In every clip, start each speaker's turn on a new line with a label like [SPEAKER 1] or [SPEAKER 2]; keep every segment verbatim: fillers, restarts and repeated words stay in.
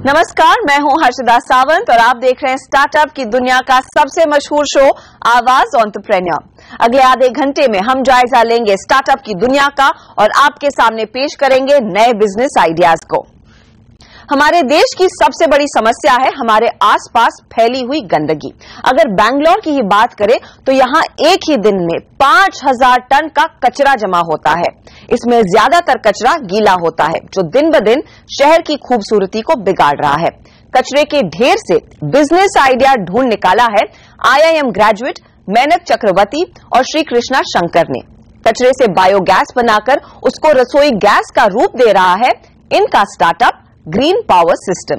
[SPEAKER 1] नमस्कार, मैं हूं हर्षदा सावंत और आप देख रहे हैं स्टार्टअप की दुनिया का सबसे मशहूर शो आवाज एंटरप्रेन्योर। अगले आधे घंटे में हम जायजा लेंगे स्टार्टअप की दुनिया का और आपके सामने पेश करेंगे नए बिजनेस आइडियाज को। हमारे देश की सबसे बड़ी समस्या है हमारे आसपास फैली हुई गंदगी। अगर बैंगलोर की ही बात करें तो यहां एक ही दिन में पांच हजार टन का कचरा जमा होता है। इसमें ज्यादातर कचरा गीला होता है जो दिन ब दिन शहर की खूबसूरती को बिगाड़ रहा है। कचरे के ढेर से बिजनेस आइडिया ढूंढ निकाला है आईआईएम ग्रेजुएट मेनक चक्रवर्ती और श्री कृष्णा शंकर ने। कचरे से बायोगैस बनाकर उसको रसोई गैस का रूप दे रहा है इनका स्टार्टअप ग्रीन पावर सिस्टम।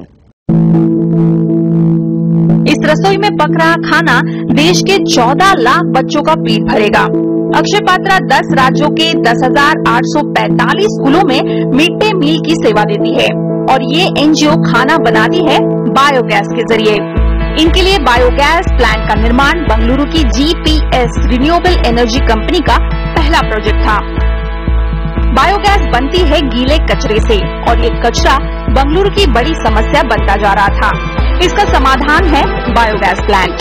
[SPEAKER 2] इस रसोई में पक रहा खाना देश के चौदह लाख बच्चों का पेट भरेगा। अक्षय पात्रा दस राज्यों के दस हजार आठ सौ पैंतालीस स्कूलों में मिड डे मील की सेवा देती है और ये एनजीओ खाना बनाती है बायोगैस के जरिए। इनके लिए बायोगैस प्लांट का निर्माण बंगलुरु की जीपीएस रिन्यूएबल एनर्जी कंपनी का पहला प्रोजेक्ट था। बायोगैस बनती है गीले कचरे से और ये कचरा बंगलुरु की बड़ी समस्या बनता जा रहा था। इसका समाधान है बायोगैस प्लांट।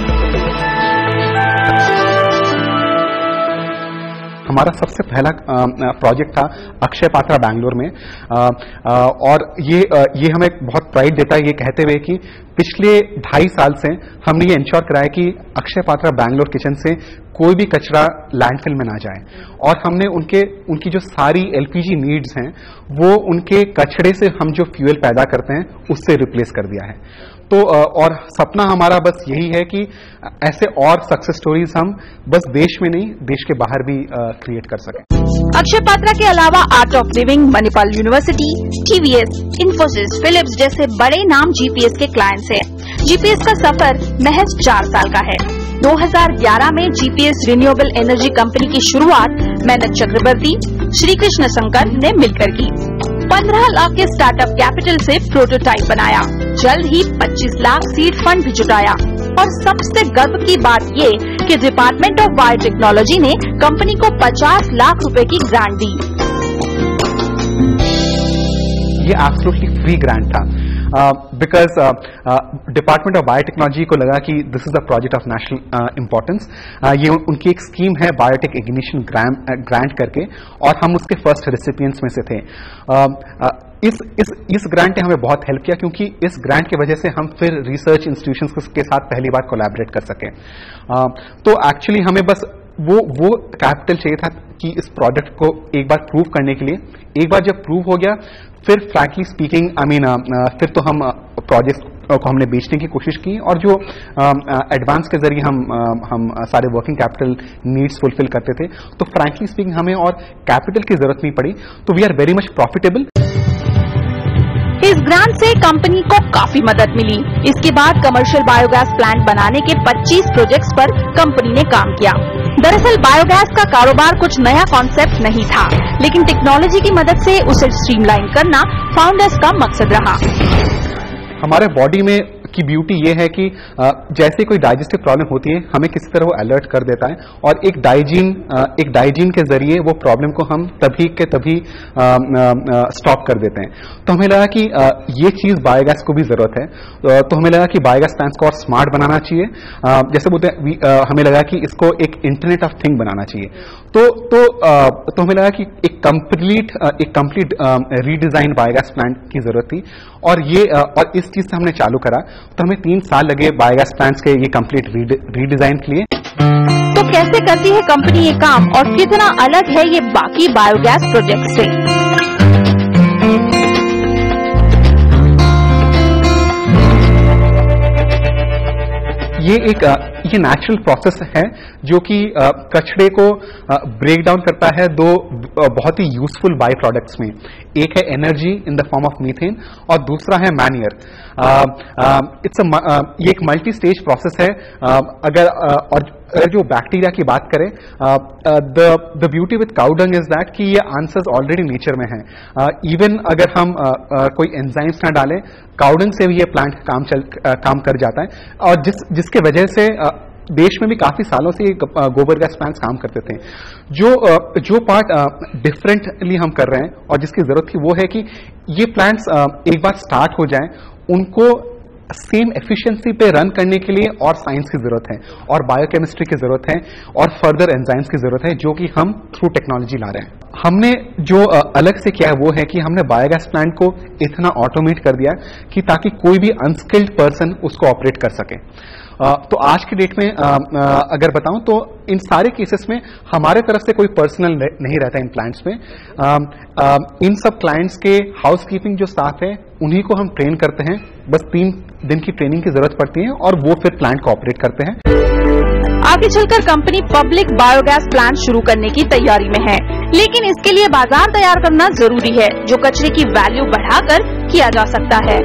[SPEAKER 3] हमारा सबसे पहला प्रोजेक्ट था अक्षय पात्रा बैंगलोर में आ, आ, और ये आ, ये हमें बहुत प्राइड देता है ये कहते हुए कि पिछले ढाई साल से हमने ये इंश्योर कराया कि अक्षय पात्रा बैंगलोर किचन से कोई भी कचरा लैंडफिल में ना जाए और हमने उनके उनकी जो सारी एलपीजी नीड्स हैं वो उनके कचरे से हम जो फ्यूल पैदा करते हैं उससे रिप्लेस कर दिया है। तो और सपना हमारा बस यही है कि ऐसे और सक्सेस स्टोरीज हम बस देश में नहीं देश के बाहर भी क्रिएट कर सकें।
[SPEAKER 2] अक्षय पात्रा के अलावा Art of Living, Manipal University, TVS, Infosys, Philips जैसे बड़े नाम जीपीएस के क्लाइंट्स हैं। जीपीएस का सफर महज चार साल का है। दो हज़ार ग्यारह में जीपीएस रिन्यूएबल एनर्जी कंपनी की शुरुआत मेनक चक्रवर्ती, श्री कृष्ण शंकर ने मिलकर की। पंद्रह लाख के स्टार्टअप कैपिटल से प्रोटोटाइप बनाया। जल्द ही पच्चीस लाख सीड फंड भी जुटाया और सबसे गर्व की बात ये कि डिपार्टमेंट ऑफ बायोटेक्नोलॉजी ने कंपनी को पचास लाख रुपए की ग्रांट दी।
[SPEAKER 3] ये एब्सोल्युटली फ्री ग्रांट था बिकॉज डिपार्टमेंट ऑफ बायोटेक्नोलॉजी को लगा कि this is a project of national importance. ये उनकी एक स्कीम है बायोटेक इग्निशन ग्रांट करके और हम उसके फर्स्ट रेसिपिएंट्स में से थे। uh, uh, इस इस इस ग्रांट ने हमें बहुत हेल्प किया क्योंकि इस ग्रांट की वजह से हम फिर रिसर्च इंस्टीट्यूशंस के साथ पहली बार कोलैबोरेट कर सकें। uh, तो एक्चुअली हमें बस वो वो कैपिटल चाहिए था कि इस प्रोडक्ट को एक बार प्रूव करने के लिए। एक बार जब प्रूव हो गया फिर फ्रैंकली स्पीकिंग आई मीन फिर तो हम प्रोजेक्ट uh, को हमने बेचने की कोशिश की और जो एडवांस uh, के जरिए हम uh, हम uh, सारे वर्किंग कैपिटल नीड्स फुलफिल करते थे तो फ्रैंकली स्पीकिंग हमें और कैपिटल की जरूरत नहीं पड़ी। तो we are very much profitable.
[SPEAKER 2] इस ग्रांट से कंपनी को काफी मदद मिली। इसके बाद कमर्शियल बायोगैस प्लांट बनाने के पच्चीस प्रोजेक्ट्स पर कंपनी ने काम किया। दरअसल बायोगैस का कारोबार कुछ नया कॉन्सेप्ट नहीं था, लेकिन टेक्नोलॉजी की मदद से उसे स्ट्रीमलाइन करना फाउंडर्स का मकसद रहा।
[SPEAKER 3] हमारे बॉडी में की ब्यूटी ये है कि जैसे कोई डाइजेस्टिव प्रॉब्लम होती है हमें किसी तरह वो अलर्ट कर देता है और एक डाइजीन एक डाइजीन के जरिए वो प्रॉब्लम को हम तभी के तभी स्टॉप कर देते हैं। तो हमें लगा कि ये चीज बायोगैस को भी जरूरत है। तो हमें लगा कि बायोगैस प्लांट्स को और स्मार्ट बनाना चाहिए। जैसे बोलते हैं हमें लगा कि इसको एक इंटरनेट ऑफ थिंग बनाना चाहिए। तो तो तो हमें लगा कि एक कंप्लीट एक कंप्लीट रीडिजाइन बायोगैस प्लांट की जरूरत थी और ये और इस चीज से हमने चालू करा। तो हमें तीन साल लगे बायोगैस प्लांट्स के ये कंप्लीट रीडिजाइन के लिए।
[SPEAKER 2] तो कैसे करती है कंपनी ये काम और कितना अलग है ये बाकी बायोगैस प्रोजेक्ट से?
[SPEAKER 3] ये एक ये नेचुरल प्रोसेस है जो कि कचरे को ब्रेक डाउन करता है दो बहुत ही यूजफुल बाय प्रोडक्ट्स में। एक है energy in the form of methane और दूसरा है मैन्योर। इट्स ये एक मल्टी स्टेज प्रोसेस है। अगर और अगर जो बैक्टीरिया की बात करें the the beauty with cow dung is that कि ये आंसर्स ऑलरेडी नेचर में हैं। इवन uh, अगर हम uh, uh, कोई एंजाइम्स ना डालें काउ डंग से भी ये प्लांट काम चल uh, काम कर जाता है और जिस जिसके वजह से uh, देश में भी काफी सालों से गोबर गैस प्लांट्स काम करते थे। जो जो पार्ट डिफरेंटली हम कर रहे हैं और जिसकी जरूरत थी वो है कि ये प्लांट्स एक बार स्टार्ट हो जाएं, उनको सेम एफिशिएंसी पे रन करने के लिए और साइंस की जरूरत है और बायोकेमिस्ट्री की जरूरत है और फर्दर एंजाइम्स की जरूरत है, जो कि हम थ्रू टेक्नोलॉजी ला रहे हैं। हमने जो अलग से किया है वो है कि हमने बायोगैस प्लांट को इतना ऑटोमेट कर दिया कि ताकि कोई भी अनस्किल्ड पर्सन उसको ऑपरेट कर सके। Uh, तो आज की डेट में uh, uh, अगर बताऊं तो इन सारे केसेस में हमारे तरफ से कोई पर्सनल नहीं रहता इन प्लांट्स में। uh, uh, इन सब क्लाइंट्स के हाउसकीपिंग जो स्टाफ है उन्हीं को हम ट्रेन करते हैं, बस तीन दिन की ट्रेनिंग की जरूरत पड़ती है और वो फिर प्लांट को ऑपरेट करते हैं।
[SPEAKER 2] आगे चलकर कंपनी पब्लिक बायोगैस प्लांट शुरू करने की तैयारी में है, लेकिन इसके लिए बाजार तैयार करना जरूरी है, जो कचरे की वैल्यू बढ़ाकर किया जा सकता है।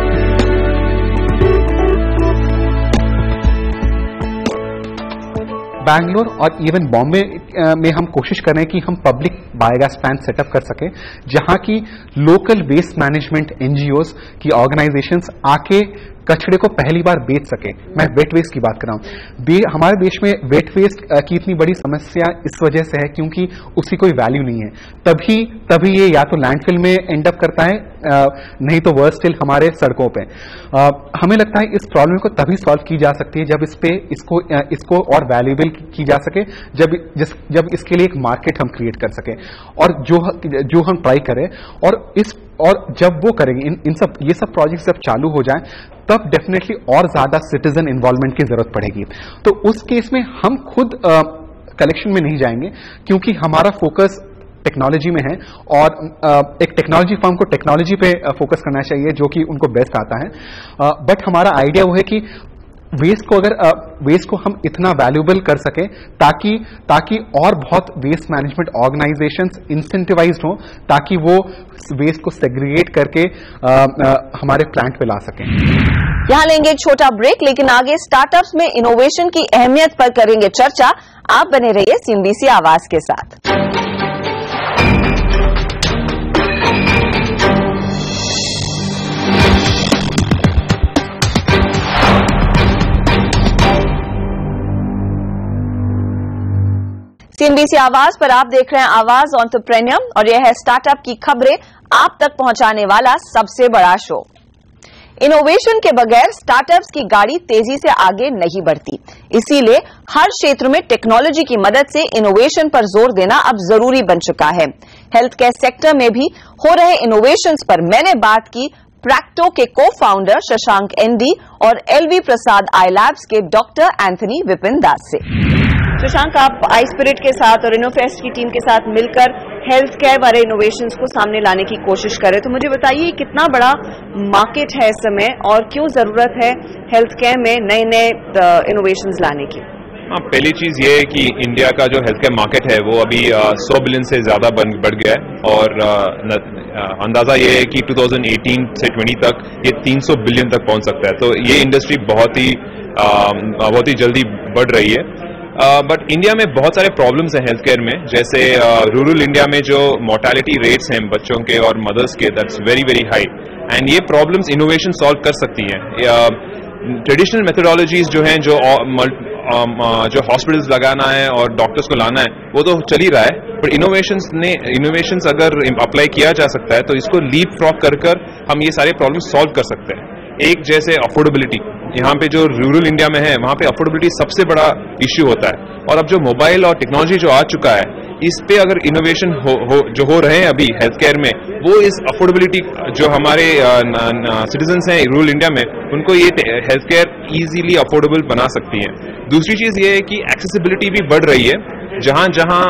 [SPEAKER 3] बैंगलोर और इवन बॉम्बे में हम कोशिश कर रहे हैं कि हम पब्लिक बायोगैस प्लांट सेटअप कर सके, जहां की लोकल वेस्ट मैनेजमेंट एनजीओज की ऑर्गेनाइजेशंस आके कचरे को पहली बार बेच सके। मैं वेट वेस्ट की बात कर रहा हूं। हमारे देश में वेट वेस्ट की इतनी बड़ी समस्या इस वजह से है क्योंकि उसकी कोई वैल्यू नहीं है। तभी तभी ये या तो लैंडफिल में एंड अप करता है, नहीं तो वर्स स्टिल हमारे सड़कों पे। हमें लगता है इस प्रॉब्लम को तभी सॉल्व की जा सकती है जब इस पे इसको इसको और वैल्यूएबल की जा सके, जब जिस जब इसके लिए एक मार्केट हम क्रिएट कर सके और जो जो हम ट्राई करें। और इस और जब वो करेंगे इन, इन सब ये सब प्रोजेक्ट्स जब चालू हो जाएं तब डेफिनेटली और ज्यादा सिटीजन इन्वॉल्वमेंट की जरूरत पड़ेगी। तो उस केस में हम खुद कलेक्शन में नहीं जाएंगे क्योंकि हमारा फोकस टेक्नोलॉजी में है और एक टेक्नोलॉजी फर्म को टेक्नोलॉजी पे फोकस करना चाहिए जो कि उनको बेस्ट आता है। बट हमारा आइडिया वो है कि वेस्ट को अगर वेस्ट को हम इतना वैल्यूएबल कर सके ताकि ताकि और बहुत वेस्ट मैनेजमेंट ऑर्गेनाइजेशंस इंसेंटिवाइज्ड हो ताकि वो वेस्ट को सेग्रीगेट करके आ, आ, हमारे प्लांट पे ला सकें।
[SPEAKER 1] यहां लेंगे एक छोटा ब्रेक, लेकिन आगे स्टार्टअप्स में इनोवेशन की अहमियत पर करेंगे चर्चा। आप बने रहिए सीएनबीसी आवाज के साथ। सीएनबीसी आवाज पर आप देख रहे हैं आवाज एंटरप्रेन्योर और यह है स्टार्टअप की खबरें आप तक पहुंचाने वाला सबसे बड़ा शो। इनोवेशन के बगैर स्टार्टअप्स की गाड़ी तेजी से आगे नहीं बढ़ती, इसीलिए हर क्षेत्र में टेक्नोलॉजी की मदद से इनोवेशन पर जोर देना अब जरूरी बन चुका है। हेल्थ केयर सेक्टर में भी हो रहे इनोवेशंस पर मैंने बात की प्रैक्टो के को फाउंडर शशांक एनडी और एलवी प्रसाद आई लैब्स के डॉक्टर एंथनी विपिन दास से। शशांक, आप आईस्पिरिट के साथ और इनोफेस्ट की टीम के साथ मिलकर हेल्थ केयर वाले इनोवेशंस को सामने लाने की कोशिश कर रहे हैं, तो मुझे बताइए कितना बड़ा मार्केट है इस समय और क्यों जरूरत है हेल्थ केयर में नए नए इनोवेशंस लाने की?
[SPEAKER 4] हाँ, पहली चीज ये है कि इंडिया का जो हेल्थ केयर मार्केट है वो अभी सौ बिलियन से ज्यादा बढ़ गया है और अंदाजा ये है कि दो हज़ार अठारह से बीस तक ये तीन सौ बिलियन तक पहुंच सकता है। तो ये इंडस्ट्री बहुत ही बहुत ही जल्दी बढ़ रही है। बट uh, इंडिया में बहुत सारे प्रॉब्लम्स हैं हेल्थ केयर में, जैसे रूरल uh, इंडिया में जो मोर्टेलिटी रेट्स हैं बच्चों के और मदर्स के, that's very very high and ये प्रॉब्लम्स इनोवेशन सॉल्व कर सकती हैं। ट्रेडिशनल मेथोडोलॉजीज जो हैं जो uh, जो हॉस्पिटल्स लगाना है और डॉक्टर्स को लाना है वो तो चल ही रहा है, बट इनोवेशंस ने इनोवेशंस अगर अप्लाई किया जा सकता है तो इसको लीप फ्रॉग कर कर हम ये सारे प्रॉब्लम्स सॉल्व कर सकते हैं। एक जैसे अफोर्डेबिलिटी, यहाँ पे जो रूरल इंडिया में है वहाँ पे अफोर्डेबिलिटी सबसे बड़ा इश्यू होता है और अब जो मोबाइल और टेक्नोलॉजी जो आ चुका है इस पे अगर इनोवेशन हो, हो जो हो रहे हैं अभी हेल्थ केयर में, वो इस अफोर्डेबिलिटी जो हमारे सिटीजन्स हैं रूरल इंडिया में उनको ये हेल्थ केयर इजीली अफोर्डेबल बना सकती है। दूसरी चीज ये है कि एक्सेसिबिलिटी भी बढ़ रही है, जहां जहां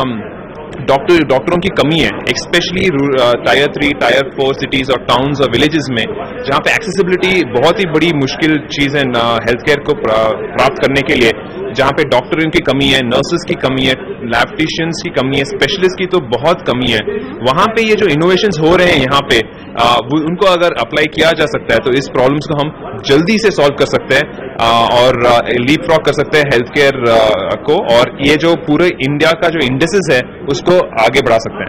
[SPEAKER 4] डॉक्टर डॉक्टरों की कमी है, specially tier three tier four cities और टाउन्स और विलेजेस में, जहां पे एक्सेसिबिलिटी बहुत ही बड़ी मुश्किल चीज है हेल्थ केयर को प्राप्त करने के लिए, जहां पे डॉक्टरों की कमी है, नर्सेस की कमी है, लैब्टिशियंस की कमी है, स्पेशलिस्ट की तो बहुत कमी है। वहां पे ये जो इनोवेशंस हो रहे हैं यहाँ पे आ, उनको अगर अप्लाई किया जा सकता है तो इस प्रॉब्लम्स को हम जल्दी से सॉल्व कर सकते हैं आ, और लीप फ्रॉग कर सकते हैं हेल्थ केयर को, और ये जो पूरे इंडिया का जो इंडस्ट्रीज है उसको आगे बढ़ा सकते हैं।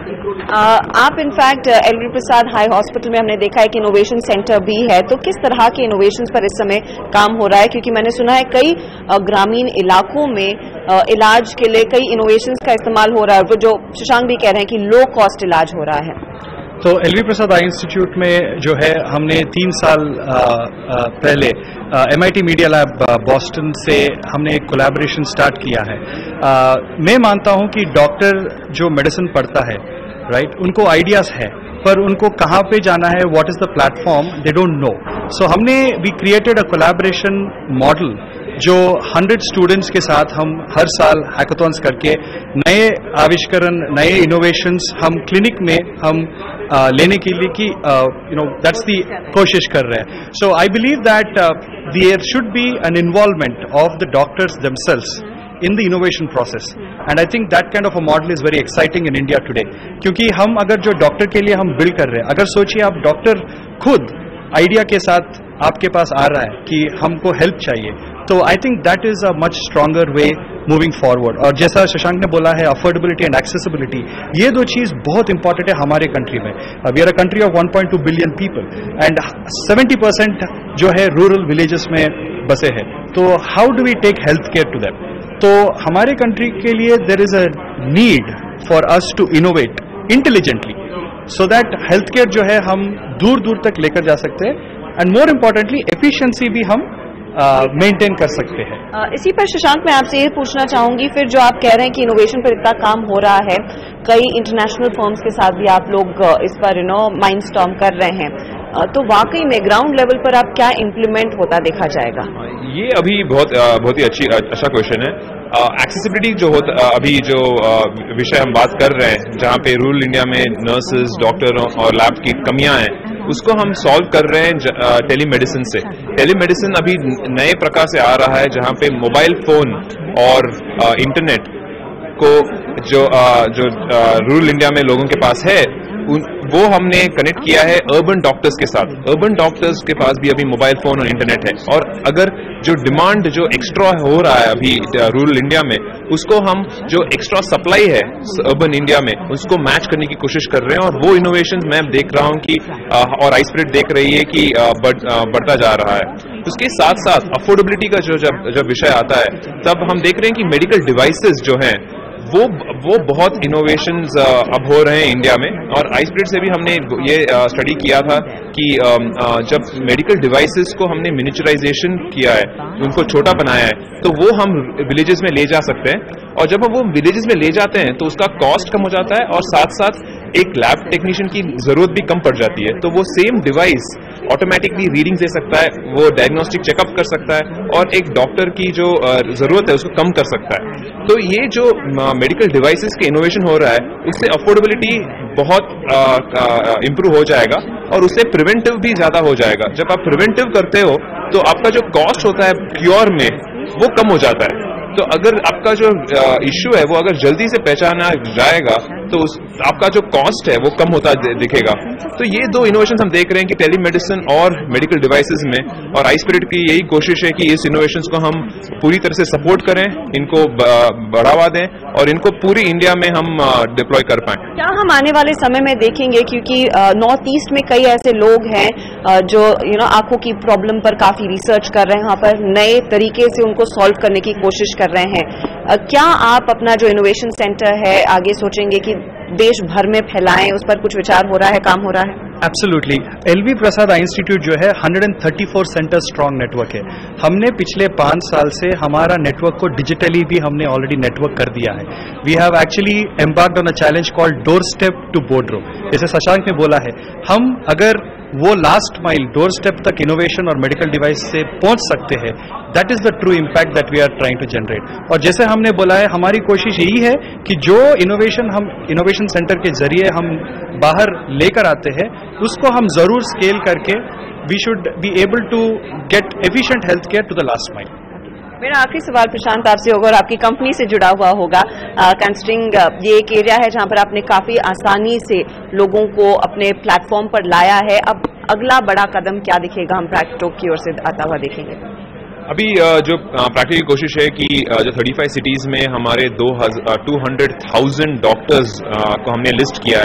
[SPEAKER 1] आप in fact LV Prasad eye hospital में हमने देखा है कि इनोवेशन सेंटर भी है, तो किस तरह के इनोवेशंस पर इस समय काम हो रहा है? क्योंकि मैंने सुना है कई ग्रामीण इलाकों में इलाज के लिए कई इनोवेशंस का इस्तेमाल हो रहा है, जो शशांक भी कह रहे हैं कि लो कॉस्ट इलाज हो रहा है।
[SPEAKER 5] तो एलवी प्रसाद आई इंस्टीट्यूट में जो है हमने तीन साल आ, आ, पहले एमआईटी मीडिया लैब बॉस्टन से हमने एक कोलैबोरेशन स्टार्ट किया है। आ, मैं मानता हूं कि डॉक्टर जो मेडिसिन पढ़ता है, राइट, उनको आइडियाज है, पर उनको कहाँ पे जाना है, what is the platform, they don't know. So हमने we created a collaboration model जो हंड्रेड स्टूडेंट्स के साथ हम हर साल हैकाथॉन्स करके नए आविष्करण, नए इनोवेशंस हम क्लिनिक में हम आ, लेने के लिए की यू नो दैट्स दी कोशिश कर रहे हैं। So I believe that there should be an involvement of the doctors themselves in the innovation process, and I think that kind of a model is very exciting in India today, क्योंकि हम अगर जो doctor के लिए हम build कर रहे हैं, अगर सोचिए आप डॉक्टर खुद आइडिया के साथ आपके पास आ रहा है कि हमको हेल्प चाहिए, तो I think that is a much stronger way moving forward. और जैसा शशांक ने बोला है, अफोर्डेबिलिटी एंड एक्सेसिबिलिटी, ये दो चीज बहुत इंपॉर्टेंट है हमारे कंट्री में। We are a country of one point two billion people and seventy percent जो है रूरल विलेजेस में बसे हैं, तो how do we take health care to them? तो हमारे कंट्री के लिए there is a need for us to innovate intelligently so that health care जो है हम दूर दूर तक लेकर जा सकते हैं, एंड मोर इम्पोर्टेंटली एफिशिएंसी भी हम मेंटेन uh, कर सकते हैं।
[SPEAKER 1] uh, इसी पर शशांक मैं आपसे ये पूछना चाहूंगी, फिर जो आप कह रहे हैं कि इनोवेशन पर इतना काम हो रहा है, कई इंटरनेशनल फर्म्स के साथ भी आप लोग इस पर यू नो माइंडस्टॉर्म कर रहे हैं, uh, तो वाकई में ग्राउंड लेवल पर आप क्या इम्प्लीमेंट होता देखा जाएगा?
[SPEAKER 4] ये अभी बहुत बहुत ही अच्छी अच्छा क्वेश्चन है। एक्सेसिबिलिटी जो होता अभी जो विषय हम बात कर रहे हैं, जहाँ पे रूरल इंडिया में नर्सेज, डॉक्टर और लैब की कमियां हैं, उसको हम सॉल्व कर रहे हैं टेलीमेडिसिन से। टेलीमेडिसिन अभी नए प्रकार से आ रहा है, जहाँ पे मोबाइल फोन और इंटरनेट को जो जो रूरल इंडिया में लोगों के पास है, वो हमने कनेक्ट किया है अर्बन डॉक्टर्स के साथ। अर्बन डॉक्टर्स के पास भी अभी मोबाइल फोन और इंटरनेट है, और अगर जो डिमांड जो एक्स्ट्रा हो रहा है अभी रूरल इंडिया में, उसको हम जो एक्स्ट्रा सप्लाई है अर्बन इंडिया में, उसको मैच करने की कोशिश कर रहे हैं। और वो इनोवेशन मैं देख रहा हूं कि और आईस्पिरिट देख रही है कि बढ़ता जा रहा है। उसके साथ साथ अफोर्डेबिलिटी का जो जब जब विषय आता है, तब हम देख रहे हैं कि मेडिकल डिवाइसेस जो हैं वो वो बहुत इनोवेशंस अब हो रहे हैं इंडिया में। और आईस्पिरिट से भी हमने ये स्टडी किया था कि जब मेडिकल डिवाइसेस को हमने मिनिचराइजेशन किया है, उनको छोटा बनाया है, तो वो हम विलेजेस में ले जा सकते हैं। और जब हम वो विलेजेस में ले जाते हैं तो उसका कॉस्ट कम हो जाता है, और साथ साथ एक लैब टेक्नीशियन की जरूरत भी कम पड़ जाती है। तो वो सेम डिवाइस ऑटोमेटिकली रीडिंग दे सकता है, वो डायग्नोस्टिक चेकअप कर सकता है, और एक डॉक्टर की जो जरूरत है उसको कम कर सकता है। तो ये जो मेडिकल डिवाइसेस के इनोवेशन हो रहा है, उससे अफोर्डेबिलिटी बहुत इंप्रूव हो जाएगा, और उससे प्रिवेंटिव भी ज्यादा हो जाएगा। जब आप प्रिवेंटिव करते हो तो आपका जो कॉस्ट होता है क्योर में, वो कम हो जाता है। तो अगर आपका जो इश्यू है वो अगर जल्दी से पहचाना जाएगा, तो उस आपका जो कॉस्ट है वो कम होता दिखेगा। तो ये दो इनोवेशन हम देख रहे हैं कि टेलीमेडिसिन और मेडिकल डिवाइसेस में, और आईस्पिरिट की यही कोशिश है कि इस इनोवेशंस को हम पूरी तरह से सपोर्ट करें, इनको बढ़ावा दें, और इनको पूरी इंडिया में हम डिप्लॉय कर पाएं।
[SPEAKER 1] क्या हम आने वाले समय में देखेंगे, क्योंकि नॉर्थ ईस्ट में कई ऐसे लोग हैं जो यू नो आंखों की प्रॉब्लम पर काफी रिसर्च कर रहे हैं, वहां पर नए तरीके से उनको सॉल्व करने की कोशिश कर रहे हैं। क्या आप अपना जो इनोवेशन सेंटर है आगे सोचेंगे कि देश भर में फैलाएं, उस पर कुछ विचार हो रहा है, काम हो रहा है?
[SPEAKER 5] Absolutely. LV Prasad eye institute जो है one thirty four centre strong network है। हमने पिछले पांच साल से हमारा नेटवर्क को डिजिटली भी हमने ऑलरेडी नेटवर्क कर दिया है। We have actually embarked on a challenge called doorstep to boardroom. जैसे शशांक ने बोला है, हम अगर वो लास्ट माइल डोर स्टेप तक इनोवेशन और मेडिकल डिवाइस से पहुंच सकते हैं, that is the true impact that we are trying to generate. और जैसे हमने बोला है, हमारी कोशिश यही है कि जो इनोवेशन हम इनोवेशन सेंटर के जरिए हम बाहर लेकर आते हैं, उसको हम जरूर स्केल करके we should be able to get efficient health care to the last mile.
[SPEAKER 1] मेरा आखिरी सवाल प्रशांत आपसे होगा, और आपकी कंपनी से जुड़ा हुआ होगा। कंसिडरिंग uh, ये एक एरिया है जहां पर आपने काफी आसानी से लोगों को अपने प्लेटफॉर्म पर लाया है, अब अगला बड़ा कदम क्या दिखेगा, हम प्रैक्टो की ओर से आता हुआ देखेंगे?
[SPEAKER 4] अभी जो प्रैक्टिकल कोशिश है कि जो पैंतीस सिटीज में हमारे टू हंड्रेड थाउजेंड डॉक्टर्स को हमने लिस्ट किया है,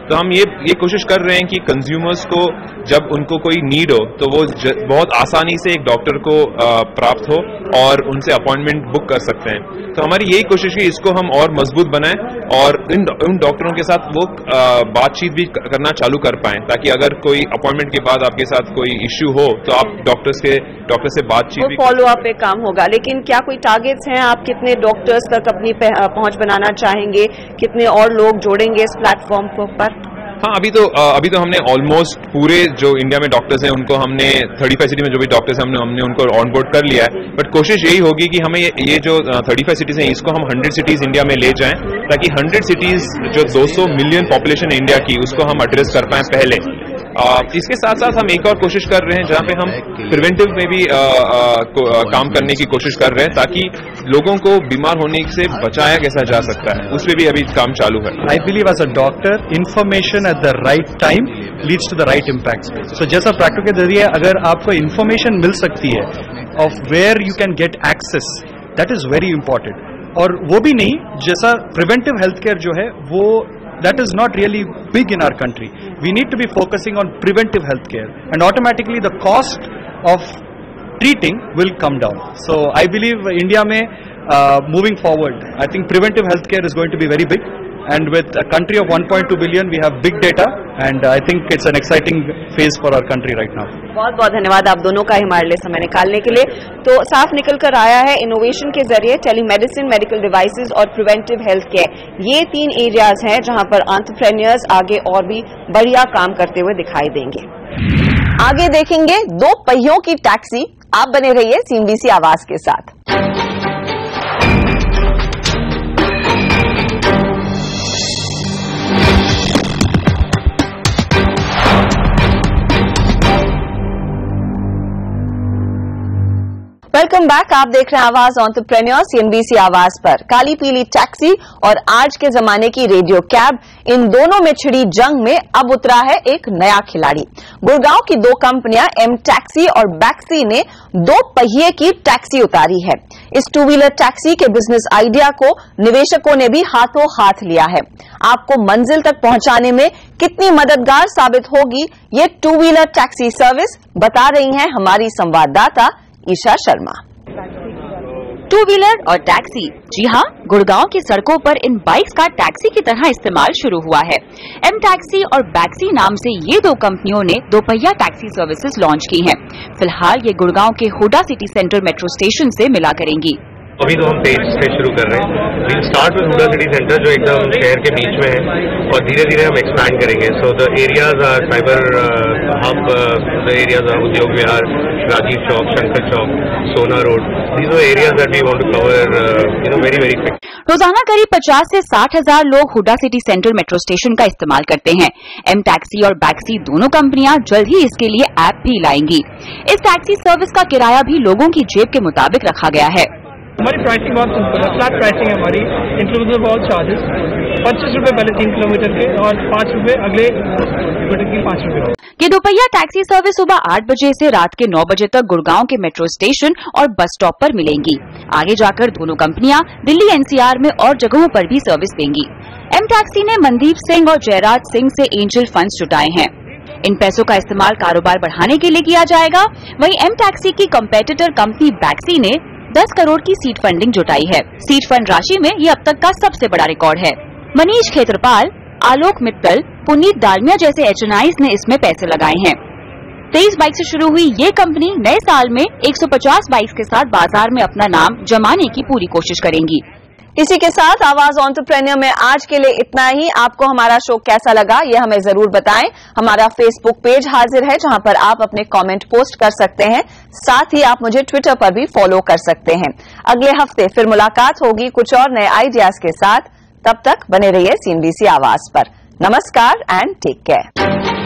[SPEAKER 4] तो हम ये ये कोशिश कर रहे हैं कि कंज्यूमर्स को जब उनको कोई नीड हो तो वो ज, बहुत आसानी से एक डॉक्टर को आ, प्राप्त हो और उनसे अपॉइंटमेंट बुक कर सकते हैं। तो हमारी यही कोशिश है इसको हम और मजबूत बनाएं और इन उन डॉक्टरों के साथ वो आ, बातचीत भी करना चालू कर पाएं, ताकि अगर कोई अपॉइंटमेंट के बाद आपके साथ कोई इश्यू हो तो आप डॉक्टर्स के डॉक्टर से बातचीत भी
[SPEAKER 1] फॉलो अप पे काम होगा। लेकिन क्या कोई टारगेट्स हैं, आप कितने डॉक्टर्स तक अपनी पहुंच बनाना चाहेंगे, कितने और लोग जोड़ेंगे इस प्लेटफॉर्म पर?
[SPEAKER 4] हाँ, अभी तो अभी तो हमने ऑलमोस्ट पूरे जो इंडिया में डॉक्टर्स हैं उनको हमने थर्टी फाइव सिटी में जो भी डॉक्टर्स हैं हमने हमने उनको ऑनबोर्ड कर लिया है। बट कोशिश यही होगी कि हमें ये, ये जो थर्टी फाइव सिटीज हैं इसको हम हंड्रेड सिटीज इंडिया में ले जाएं, ताकि हंड्रेड सिटीज जो दो सौ मिलियन पॉपुलेशन है इंडिया की उसको हम एड्रेस कर पाएं पहले। आ, इसके साथ साथ हम एक और कोशिश कर रहे हैं जहां पे हम प्रिवेंटिव में भी आ, आ, को, आ, काम करने की कोशिश कर रहे हैं, ताकि लोगों को बीमार होने से बचाया कैसा जा सकता है, उस पर भी अभी काम चालू है।
[SPEAKER 5] I believe as a doctor information at the right time leads to the right impact. So जैसा प्रैक्टिकल के जरिए अगर आपको इन्फॉर्मेशन मिल सकती है of where you can get access, that is very important. और वो भी नहीं, जैसा प्रिवेंटिव हेल्थ केयर जो है वो that is not really big in our country. We need to be focusing on preventive health care, and automatically the cost of treating will come down. So I believe India may uh, moving forward, I think preventive health care is going to be very big, and with a country of one point two billion we have big data, and I think it's an exciting phase for our country right now.
[SPEAKER 1] बहुत बहुत धन्यवाद आप दोनों का हमारे लिए समय निकालने के लिए। तो साफ निकल कर आया है इनोवेशन के जरिए टेलीमेडिसिन, मेडिकल डिवाइसेस और प्रिवेंटिव हेल्थ केयर, ये तीन एरियाज हैं जहां पर एंटरप्रेन्योर्स आगे और भी बढ़िया काम करते हुए दिखाई देंगे। आगे देखेंगे दो पहियों की टैक्सी। आप बने रहिए सीएनबीसी आवाज के साथ। Welcome back. आप देख रहे हैं आवाज एंटरप्रेन्योर सीएनबीसी आवाज पर। काली पीली टैक्सी और आज के जमाने की रेडियो कैब, इन दोनों में छिड़ी जंग में अब उतरा है एक नया खिलाड़ी। गुड़गांव की दो कंपनियां एम टैक्सी और बैक्सी ने दो पहिए की टैक्सी उतारी है। इस टू व्हीलर टैक्सी के बिजनेस आइडिया को निवेशकों ने भी हाथों हाथ लिया है। आपको मंजिल तक पहुंचाने में कितनी मददगार साबित होगी ये टू व्हीलर टैक्सी सर्विस, बता रही हैं हमारी संवाददाता ईशा शर्मा।
[SPEAKER 2] टू व्हीलर और टैक्सी, जी हाँ, गुड़गांव की सड़कों पर इन बाइक्स का टैक्सी की तरह इस्तेमाल शुरू हुआ है। एम टैक्सी और बैक्सी नाम से ये दो कंपनियों ने दोपहिया टैक्सी सर्विसेज लॉन्च की हैं। फिलहाल ये गुड़गांव के Huda city centre metro station से मिला करेंगी।
[SPEAKER 6] अभी तो हम तेज से शुरू कर रहे हैं। We'll start with Huda city centre जो एकदम शहर के बीच में है, और धीरे धीरे हम एक्सपैंड करेंगे। So the areas are cyber hub, the areas are Udyog Vihar, Rajiv Chowk, Shankar Chowk, Sohna road. These are areas that we want to cover you know very very quick.
[SPEAKER 2] रोजाना करीब पचास से साठ हजार लोग Huda city centre metro station का इस्तेमाल करते हैं। एम टैक्सी और बैक्सी दोनों कंपनियां जल्द ही इसके लिए ऐप भी लाएंगी। इस टैक्सी सर्विस का किराया भी लोगों की जेब के मुताबिक रखा गया है।
[SPEAKER 7] हमारी प्राइसिंग बहुत सिंपल है, फ्लैट प्राइसिंग है हमारी, इंक्लूसिव ऑल चार्जेस। पच्चीस रुपए पहले तीन किलोमीटर के और पाँच रुपए अगले किलोमीटर की पाँच रुपए।
[SPEAKER 2] ये दोपहिया टैक्सी सर्विस सुबह आठ बजे से रात के नौ बजे तक गुड़गांव के मेट्रो स्टेशन और बस स्टॉप पर मिलेंगी। आगे जाकर दोनों कंपनियां दिल्ली एनसीआर में और जगहों पर भी सर्विस देंगी। एम टैक्सी ने मनदीप सिंह और जयराज सिंह से एंजल फंड्स जुटाए हैं। इन पैसों का इस्तेमाल कारोबार बढ़ाने के लिए किया जाएगा। वहीं एम टैक्सी की कंपेटिटर कंपनी बैक्सी ने दस करोड़ की सीड फंडिंग जुटाई है। सीड फंड राशि में ये अब तक का सबसे बड़ा रिकॉर्ड है। मनीष खेत्रपाल, आलोक मित्तल, पुनीत दालमिया जैसे एच एन आईज ने इसमें पैसे लगाए हैं। तेईस बाइक से शुरू हुई ये कंपनी नए साल में एक सौ पचास बाइक के साथ बाजार में अपना नाम जमाने की पूरी कोशिश करेंगी।
[SPEAKER 1] इसी के साथ आवाज एंटरप्रेन्योर में आज के लिए इतना ही। आपको हमारा शो कैसा लगा ये हमें जरूर बताएं। हमारा फेसबुक पेज हाजिर है जहां पर आप अपने कमेंट पोस्ट कर सकते हैं। साथ ही आप मुझे ट्विटर पर भी फॉलो कर सकते हैं। अगले हफ्ते फिर मुलाकात होगी कुछ और नए आइडियाज के साथ। तब तक बने रहिए सीएनबीसी आवाज पर। नमस्कार एंड टेक केयर।